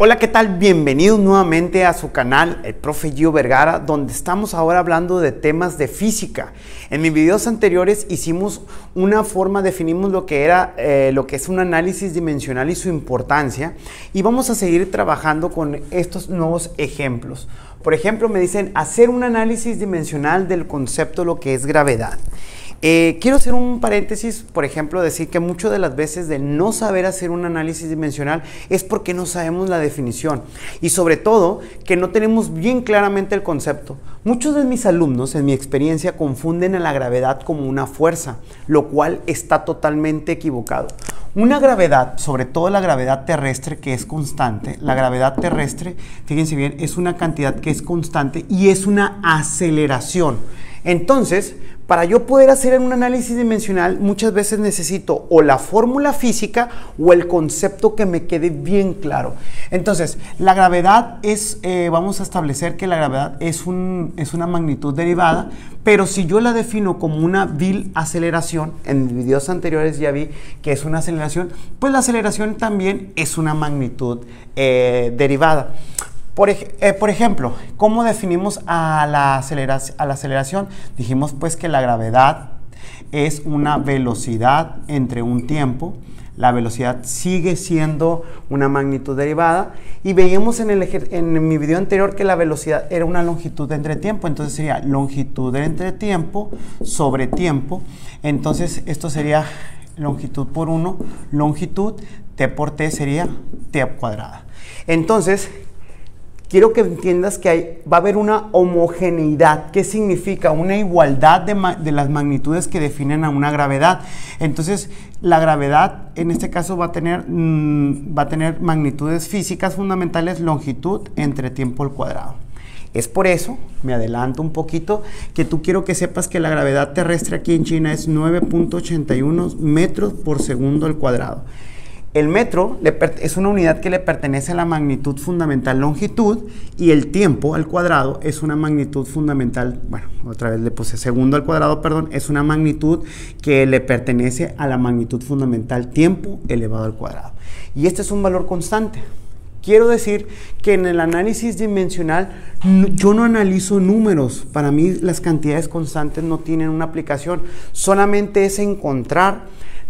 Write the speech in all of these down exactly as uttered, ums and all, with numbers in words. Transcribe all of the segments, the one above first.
Hola, ¿qué tal? Bienvenidos nuevamente a su canal, el profe Gio Vergara, donde estamos ahora hablando de temas de física. En mis videos anteriores hicimos una forma, definimos lo que era, eh, lo que es un análisis dimensional y su importancia, y vamos a seguir trabajando con estos nuevos ejemplos. Por ejemplo, me dicen hacer un análisis dimensional del concepto de lo que es gravedad. Eh, quiero hacer un paréntesis, por ejemplo, decir que muchas de las veces de no saber hacer un análisis dimensional es porque no sabemos la definición y sobre todo que no tenemos bien claramente el concepto. Muchos de mis alumnos, en mi experiencia, confunden a la gravedad como una fuerza, lo cual está totalmente equivocado. Una gravedad, sobre todo la gravedad terrestre, que es constante, la gravedad terrestre, fíjense bien, es una cantidad que es constante y es una aceleración. Entonces, para yo poder hacer un análisis dimensional, muchas veces necesito o la fórmula física o el concepto que me quede bien claro. Entonces, la gravedad es, eh, vamos a establecer que la gravedad es, un, es una magnitud derivada, pero si yo la defino como una vil aceleración, en mis videos anteriores ya vi que es una aceleración, pues la aceleración también es una magnitud eh, derivada. Por, ej eh, por ejemplo, ¿cómo definimos a la, acelera a la aceleración? Dijimos pues que la gravedad es una velocidad entre un tiempo. La velocidad sigue siendo una magnitud derivada y veíamos en, el en mi video anterior que la velocidad era una longitud entre tiempo. Entonces sería longitud entre tiempo sobre tiempo. Entonces esto sería longitud por uno, longitud, t por t sería t cuadrada. Entonces, quiero que entiendas que hay, va a haber una homogeneidad. ¿Qué significa? Una igualdad de, de las magnitudes que definen a una gravedad. Entonces, la gravedad en este caso va a tener, mmm, va a tener magnitudes físicas fundamentales, longitud entre tiempo al cuadrado. Es por eso, me adelanto un poquito, que tú quiero que sepas que la gravedad terrestre aquí en China es nueve punto ochenta y uno metros por segundo al cuadrado. El metro es una unidad que le pertenece a la magnitud fundamental longitud y el tiempo al cuadrado es una magnitud fundamental, bueno, otra vez le puse segundo al cuadrado, perdón, es una magnitud que le pertenece a la magnitud fundamental tiempo elevado al cuadrado. Y este es un valor constante. Quiero decir que en el análisis dimensional yo no analizo números. Para mí las cantidades constantes no tienen una aplicación. Solamente es encontrar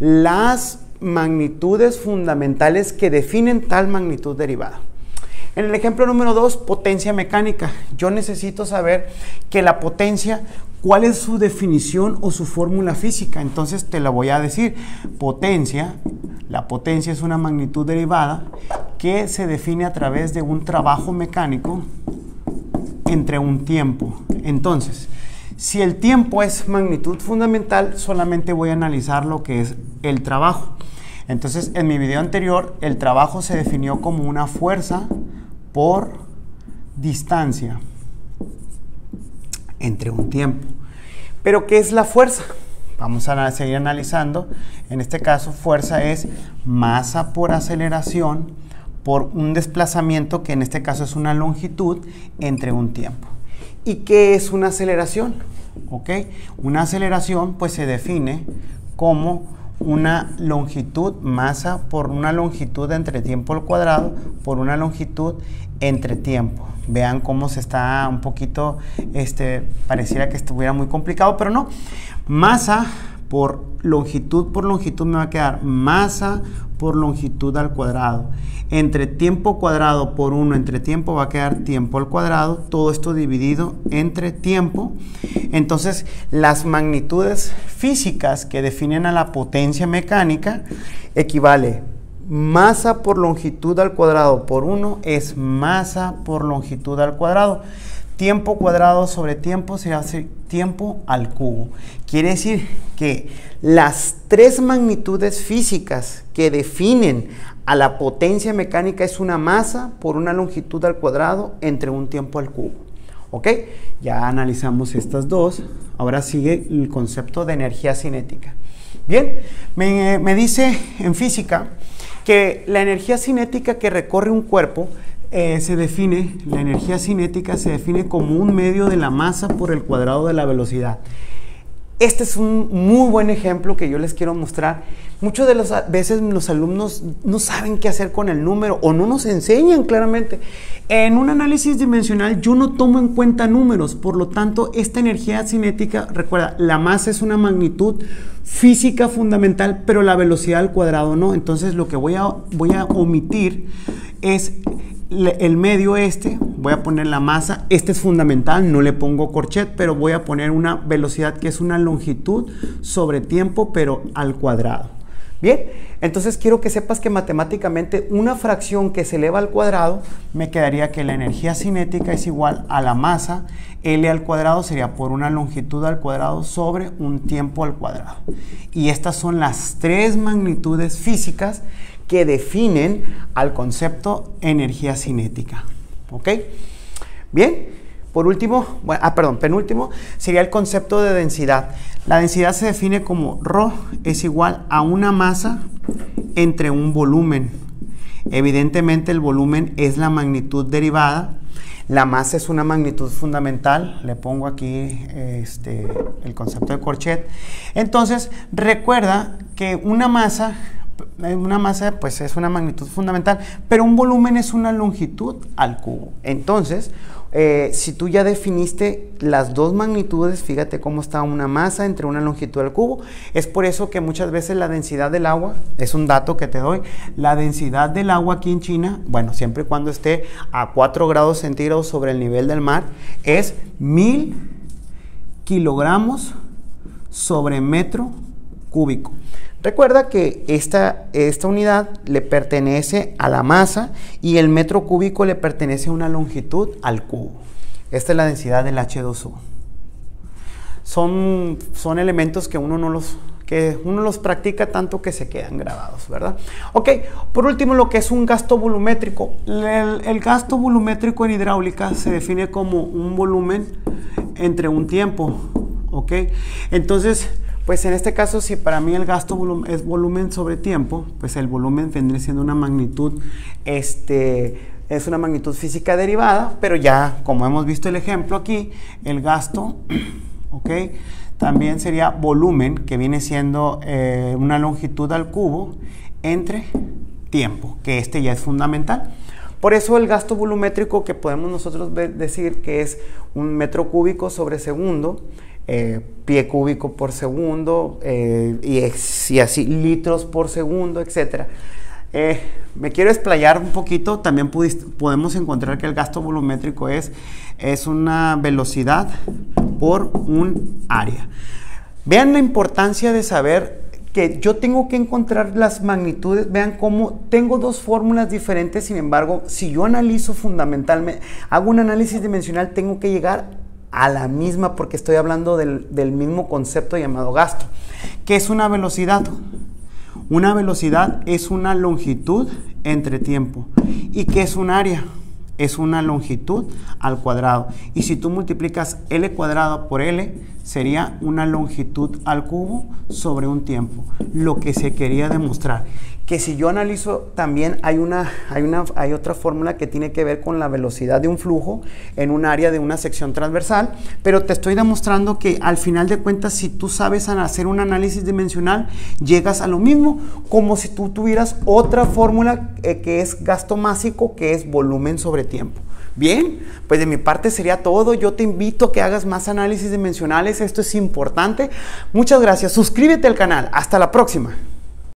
las magnitudes fundamentales que definen tal magnitud derivada. En el ejemplo número dos, potencia mecánica. Yo necesito saber que la potencia, ¿cuál es su definición o su fórmula física? Entonces te la voy a decir. Potencia, la potencia es una magnitud derivada que se define a través de un trabajo mecánico entre un tiempo. Entonces, si el tiempo es magnitud fundamental, solamente voy a analizar lo que es el trabajo. Entonces, en mi video anterior, el trabajo se definió como una fuerza por distancia entre un tiempo. ¿Pero qué es la fuerza? Vamos a seguir analizando. En este caso, fuerza es masa por aceleración por un desplazamiento que en este caso es una longitud entre un tiempo. ¿Y qué es una aceleración? ¿Ok? Una aceleración pues se define como una longitud, masa por una longitud entre tiempo al cuadrado por una longitud entre tiempo. Vean cómo se está un poquito, este, pareciera que estuviera muy complicado, pero no. Masa por longitud por longitud me va a quedar masa por longitud al cuadrado. Entre tiempo cuadrado por uno entre tiempo va a quedar tiempo al cuadrado. Todo esto dividido entre tiempo. Entonces, las magnitudes físicas que definen a la potencia mecánica equivale masa por longitud al cuadrado por uno es masa por longitud al cuadrado. Tiempo cuadrado sobre tiempo se hace tiempo al cubo. Quiere decir que las tres magnitudes físicas que definen a la potencia mecánica es una masa por una longitud al cuadrado entre un tiempo al cubo. ¿Ok? Ya analizamos estas dos. Ahora sigue el concepto de energía cinética. Bien, me, me dice en física que la energía cinética que recorre un cuerpo Eh, se define, la energía cinética se define como un medio de la masa por el cuadrado de la velocidad. Este es un muy buen ejemplo que yo les quiero mostrar. Muchas de las veces los alumnos no saben qué hacer con el número o no nos enseñan claramente. En un análisis dimensional yo no tomo en cuenta números, por lo tanto esta energía cinética, recuerda, la masa es una magnitud física fundamental, pero la velocidad al cuadrado no. Entonces lo que voy a, voy a omitir es el medio este, voy a poner la masa, este es fundamental, no le pongo corchet, pero voy a poner una velocidad que es una longitud sobre tiempo, pero al cuadrado. Bien, entonces quiero que sepas que matemáticamente una fracción que se eleva al cuadrado, me quedaría que la energía cinética es igual a la masa, L al cuadrado sería por una longitud al cuadrado sobre un tiempo al cuadrado. Y estas son las tres magnitudes físicas que definen al concepto energía cinética. ¿Ok? Bien, por último, bueno, ah, perdón, penúltimo, sería el concepto de densidad. La densidad se define como Rho es igual a una masa entre un volumen. Evidentemente el volumen es la magnitud derivada. La masa es una magnitud fundamental. Le pongo aquí este, el concepto de corchet. Entonces, recuerda que una masa... Una masa pues es una magnitud fundamental, pero un volumen es una longitud al cubo. Entonces, eh, si tú ya definiste las dos magnitudes, fíjate cómo está una masa entre una longitud al cubo. Es por eso que muchas veces la densidad del agua, es un dato que te doy, la densidad del agua aquí en China, bueno, siempre y cuando esté a cuatro grados centígrados sobre el nivel del mar, es mil kilogramos sobre metro cúbico. Recuerda que esta, esta unidad le pertenece a la masa y el metro cúbico le pertenece a una longitud al cubo. Esta es la densidad del H dos O. Son, son elementos que uno no los, que uno los practica tanto que se quedan grabados, ¿verdad? Ok, por último lo que es un gasto volumétrico. El, el gasto volumétrico en hidráulica se define como un volumen entre un tiempo, ¿ok? Entonces... Pues en este caso, si para mí el gasto volum es volumen sobre tiempo, pues el volumen vendría siendo una magnitud, este, es una magnitud física derivada, pero ya, como hemos visto el ejemplo aquí, el gasto, ok, también sería volumen, que viene siendo eh, una longitud al cubo, entre tiempo, que este ya es fundamental. Por eso el gasto volumétrico que podemos nosotros decir que es un metro cúbico sobre segundo, Eh, pie cúbico por segundo eh, y, y así litros por segundo, etcétera. Eh, me quiero explayar un poquito. También pudiste, podemos encontrar que el gasto volumétrico es, es una velocidad por un área. Vean la importancia de saber que yo tengo que encontrar las magnitudes. Vean cómo tengo dos fórmulas diferentes, sin embargo, si yo analizo fundamentalmente, hago un análisis dimensional, tengo que llegar a la misma, porque estoy hablando del, del mismo concepto llamado gasto. ¿Qué es una velocidad? Una velocidad es una longitud entre tiempo. ¿Y qué es un área? Es una longitud al cuadrado. Y si tú multiplicas L cuadrado por L, sería una longitud al cubo sobre un tiempo. Lo que se quería demostrar. Que si yo analizo también hay, una, hay, una, hay otra fórmula que tiene que ver con la velocidad de un flujo en un área de una sección transversal, pero te estoy demostrando que al final de cuentas, si tú sabes hacer un análisis dimensional, llegas a lo mismo, como si tú tuvieras otra fórmula eh, que es gasto másico, que es volumen sobre tiempo. Bien, pues de mi parte sería todo. Yo te invito a que hagas más análisis dimensionales, esto es importante. Muchas gracias, suscríbete al canal, hasta la próxima.